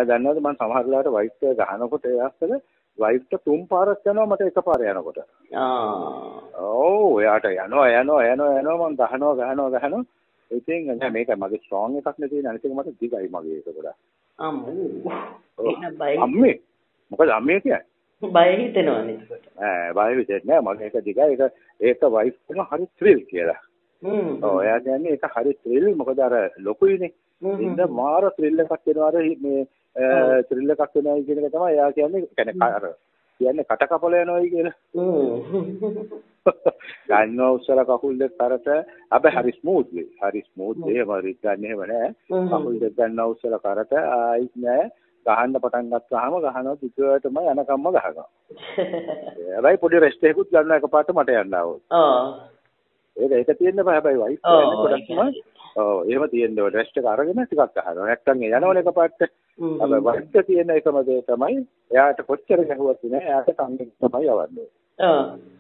දන්නවද මම සමහර වෙලාවට වයිෆ් එක ගහනකොට ඒ අස්සල වයිෆ්ට තුන් පාරක් යනවා මට එකපාර යනකොට. ඔව් එයාට යනවා මම ගහනවා. ඉතින් නෑ මේක මගේ ස්ට්‍රෝං එකක් නේ තියෙන අනිත් එක මට දිගයි මගේ ඒක ගොඩක්. අම්මේ මොකද අම්මේ කියන්නේ? බය හිතෙනවනේ ඒකට. බය හිතෙන්නේ නෑ මගේ එක දිගයි ඒක වයිෆ් එක හරි ත්‍රිල් කියලා. ඔව් එයා කියන්නේ ඒක හරි ත්‍රිල් මොකද අර ලොකුයිනේ. ඉන්න මාර ත්‍රිල් එකක් වෙනවා අර මේ ත්‍රිල් එකක් වෙනවා කියන එක තමයි එයා කියන්නේ කට කපල යනවායි කියලා. ගන්නවා උස්සලා කකුල් දෙක කරට හැබැයි හරි ස්මූත්ලි මරි ගන්න එහෙම නෑ. කකුල් දෙක ගන්නවා උස්සලා කරට ආයිත් නෑ ගහන්න පටන් ගත්තාම ගහනවා දිගටම යනකම්ම ගහනවා. හැබැයි පොඩි රෙස්ට් එකකුත් ගන්න එකපාරට මට යන්න ආවොත්. ඒක තියෙන්න බෑ හැබැයි වයිෆ් කියන්නේ ගොඩක්ම එහෙම තියෙන්න ඕනේ රෙස්ට් එක අරගෙන ටිකක් ගහනවා. නැත්තම් යනවනේ එකපාරට. හැබැයි වයිෆ් එක තියෙන එකම දේ තමයි එයාට කොච්චර ගැහුවත් නෑ එයාට කන්නේ තමයි යවන්නේ.